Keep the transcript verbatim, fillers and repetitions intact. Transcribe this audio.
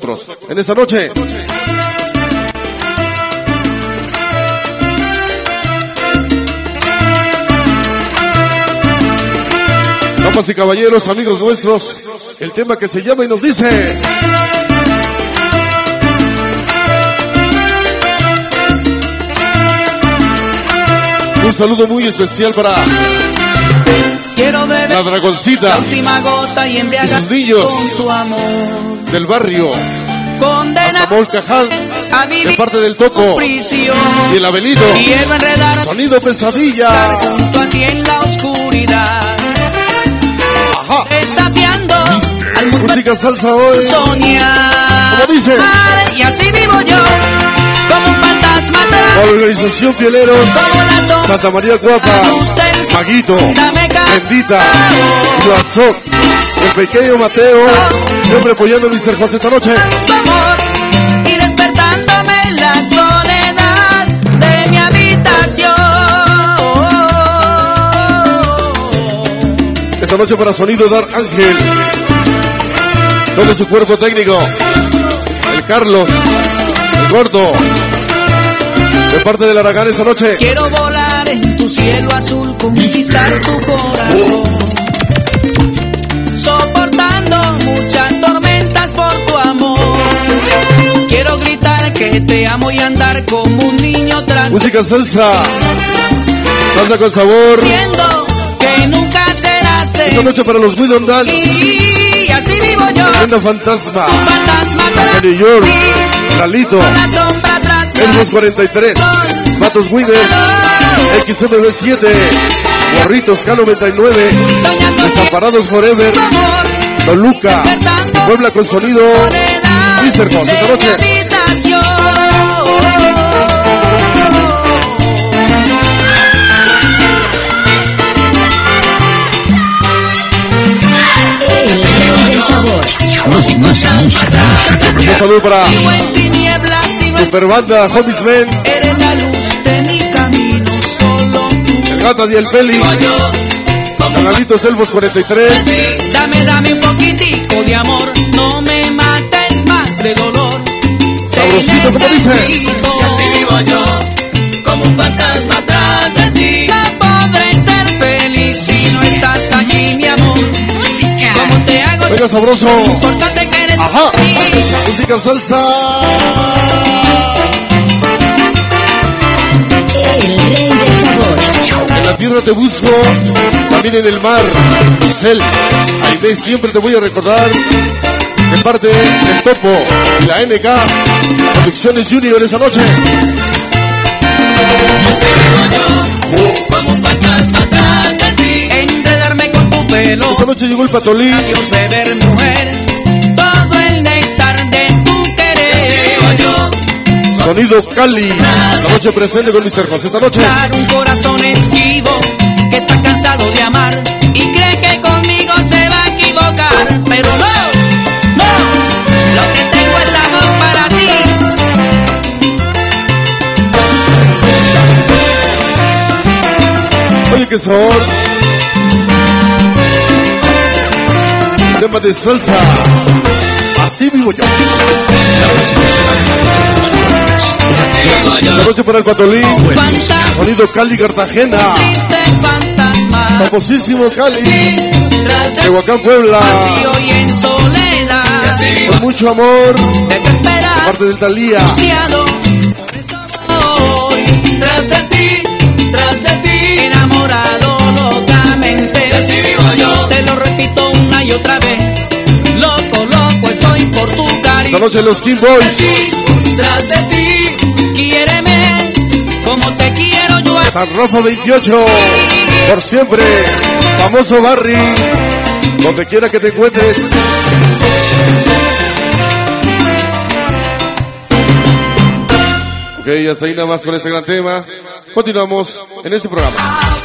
nosotros en esta noche. Damas y caballeros, amigos nuestros, el tema que se llama y nos dice: un saludo muy especial para Quiero beber la Dragoncita la última gota y, y sus niños con tu amor. del barrio Condena hasta Molcajal, a vivir de parte del Topo prisión. y el Abelito. Quiero enredar Sonido Pesadilla. junto a ti en la oscuridad. Ajá. Desafiando al mundo Música salsa hoy. soñar. ¿Cómo dice? Y así vivo yo, como un fantasma atrás. Organización Pieleros, Santa María Guapa, Maguito, Bendita, Yuazot, el pequeño Mateo, siempre apoyando a mister José esta noche. Tu amor y despertándome en la soledad de mi habitación. Esta noche para Sonido Dar Ángel, todo su cuerpo técnico, el Carlos, el Gordo, de parte del Aragán esta noche. Quiero volar en tu cielo azul, conquistar tu corazón, soportando muchas tormentas por tu amor. Quiero gritar que te amo y andar como un niño tras Música salsa, salsa con sabor. viendo que nunca serás de Esta noche para los Widon Dance, y así vivo yo, Tremendo Fantasma, un fantasma tras New York, ti, Lalito, con la sombra tras Elmos cuarenta y tres, Matos Winners, X M B siete, Gorritos K noventa y nueve, soñando Desamparados Forever, tu amor, Toluca, despertando Puebla con Sonido, soledad mister José esta de mi noche. habitación. Un saludo para Vivo en tinieblas, sigo en- Super Banda, Homies Men, eres la luz de mi camino, solo tú. el Gata y el Peli, Canalitos Elvos cuarenta y tres, Dame, dame un poquitico de amor, no me mates más de dolor. Sabrosito, ¿cómo dice? Necesito. Y así vivo yo, como un fantasma atrás de ti. No podré ser feliz si no estás aquí, mi amor. ¿Cómo te hago? Venga sabroso, Importante que eres ajá, para mí. música salsa, El rey del sabor. en la tierra te busco, también en el mar, Cel, Aide, siempre te voy a recordar, de parte del Topo y la N K, Convicciones Junior esa noche. Y así vivo yo, como un fantasma atrás de ti. Enredarme con tu pelo. Esta noche llegó el Patolín, Dios beber mujer, todo el néctar de tu Y así querer. vivo yo, Sonido Cali, esta noche presente con mister José esta noche. Dar un corazón esquivo que está cansado de amar y cree que conmigo se va a equivocar, pero no, no, lo que tengo es amor para ti. Oye, qué sabor. Tema de salsa. Así vivo yo. así vivo yo. Esta noche para el Patolín. Fantasma, Sonido Cali, Cartagena. triste fantasma, Famosísimo Cali. tras de Tehuacán, Puebla. vacío y en Y soledad, así vivo Con mucho amor. desesperado, Parte del Talía. angustiado, hoy, tras de ti, tras de ti. enamorado locamente. Y así vivo yo, Te lo repito una y otra vez. Loco, loco estoy por tu Esta cariño. noche los King Boys. tras de ti. Quiéreme como te quiero yo. San Rafa veintiocho. Por siempre. Famoso Barry. Donde quiera que te encuentres. Ok, hasta ahí nada más con este gran tema. Continuamos en este programa.